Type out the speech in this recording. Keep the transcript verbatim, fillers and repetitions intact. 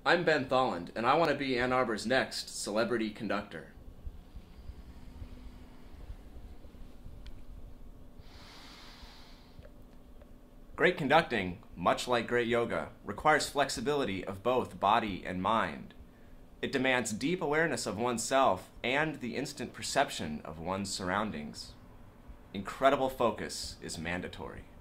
I'm Ben Thauland, and I want to be Ann Arbor's next celebrity conductor. Great conducting, much like great yoga, requires flexibility of both body and mind. It demands deep awareness of oneself and the instant perception of one's surroundings. Incredible focus is mandatory.